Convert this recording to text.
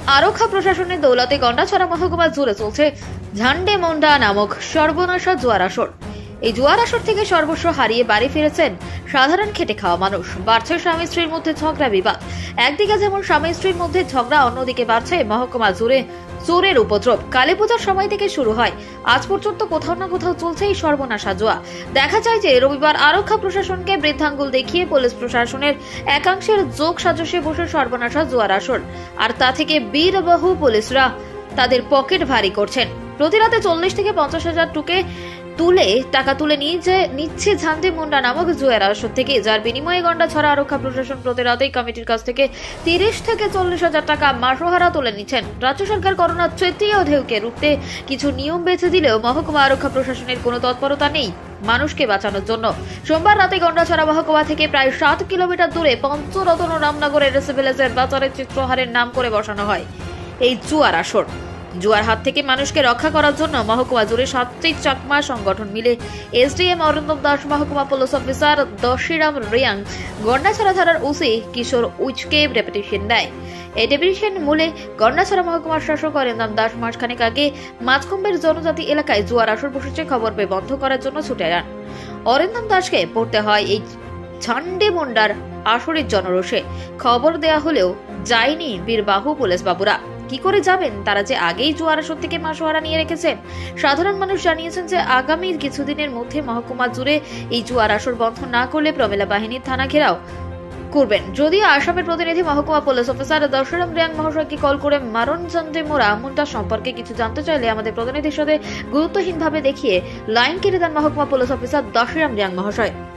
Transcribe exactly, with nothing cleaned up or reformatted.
আরক্ষা প্রশাসনের দৌলতে গন্ডাছড়া মহকুমা জুড়ে চলছে ঝান্ডে মুন্ডা নামক সর্বনাশা জুয়ার আসর। এই জুয়ার আসর থেকে সর্বস্ব হারিয়ে বাড়ি ফিরেছেন সাধারণ খেটে খাওয়া মানুষ। বাড়ছে স্বামী স্ত্রীর মধ্যে ঝগড়া বিবাদ। একদিকে যেমন স্বামী স্ত্রীর মধ্যে ঝগড়া, অন্যদিকে বাড়ছে মহকুমা জুড়ে চোরের উপদ্রব। কালী পূজার সময় থেকে শুরু হয়, আজ পর্যন্ত কোথাও না কোথাও চলছে এই সর্বনাশা জুয়া। দেখা যায় যে রবিবার আরক্ষা প্রশাসনকে বৃদ্ধাঙ্গুল দেখিয়ে পুলিশ প্রশাসনের একাংশের যোগ সাজসে বসে সর্বনাশা জুয়ার আসর, আর তা থেকে বীরবাহু পুলিশরা তাদের পকেট ভারী করছেন। প্রতি রাতে চল্লিশ থেকে পঞ্চাশ হাজার টুকে তুলে টাকা তুলে নিয়ে যে নিচ্ছে ঝান্ডে মুন্ডা নামক জুয়ার আসর থেকে, যার বিনিময়ে গন্ডাছড়া আরক্ষা প্রশাসন প্রতি রাতেই কমিটির কাছ থেকে তিরিশ থেকে চল্লিশ হাজার টাকা মাসোহারা তুলে নিচ্ছেন। রাজ্য সরকার করোনার তৃতীয় ঢেউকে রুখতে কিছু নিয়ম বেঁচে দিলেও মহকুমা আরক্ষা প্রশাসনের কোনো তৎপরতা নেই মানুষকে বাঁচানোর জন্য। সোমবার রাতে গন্ডাছড়া মহকুমা থেকে প্রায় সাত কিলোমিটার দূরে পঞ্চরত্ন রামনগরের রেসিভিলেজের বাজারের চিত্রহারের নাম করে বসানো হয় এই জুয়ার আসর। জুয়ার হাত থেকে মানুষকে রক্ষা করার জন্য মহকুমা জুড়ে সাতটি চাকমা সংগঠন মিলে এসডিএম অরিন্দম দাস, মহকুমা পুলিশ অফিসার দশিরাম রিয়াং, গন্ডাছড়া থানার ওসি কিশোর উইচকে ডেপুটেশন দেয়। এই ডেপুটেশন মূলে গন্ডাছড়া মহকুমার শাসক অরিন্দম দাস মাসখানেক আগে মাঝকুম্বের জনজাতি এলাকায় জুয়ার আসর বসেছে খবর পেয়ে বন্ধ করার জন্য ছুটে যান। অরিন্দম দাসকে পড়তে হয় এই ঝান্ডে মুন্ডার আসরের জনরোষে। খবর দেয়া হলেও যায়নি বীরবাহু পুলিশ বাবুরা। কি করে যাবেন? তারা যে আগেই জুয়ার আসর থেকে মাসোহারা নিয়ে রেখেছেন। সাধারণ মানুষ জানিয়েছেন যে আগামী কিছুদিনের মধ্যে মহকুমা জুড়ে এই জুয়ার আসর বন্ধ না করলে প্রমিলা বাহিনীর থানা ঘেরাও করবেন। যদিও আসামের প্রতিনিধি মহকুমা পুলিশ অফিসার দশরাম রিয়াং মহাশয়কে কল করে মারণ জানতে মোরা মুন্ডা সম্পর্কে কিছু জানতে চাইলে আমাদের প্রতিনিধির সাথে গুরুত্বহীনভাবে দেখিয়ে লাইন কেটে দেন মহকুমা পুলিশ অফিসার দশরাম রিয়াং মহাশয়।